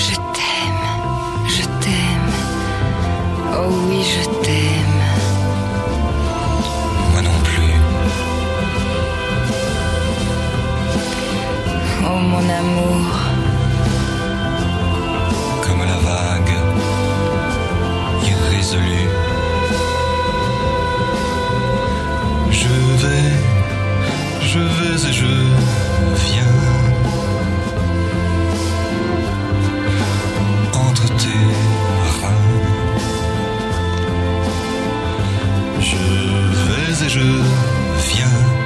Je t'aime, je t'aime. Oh oui, je t'aime. Moi non plus. Oh mon amour. Comme la vague, irrésolue. Je vais et je viens. Entre tes reins. Je vais et je viens.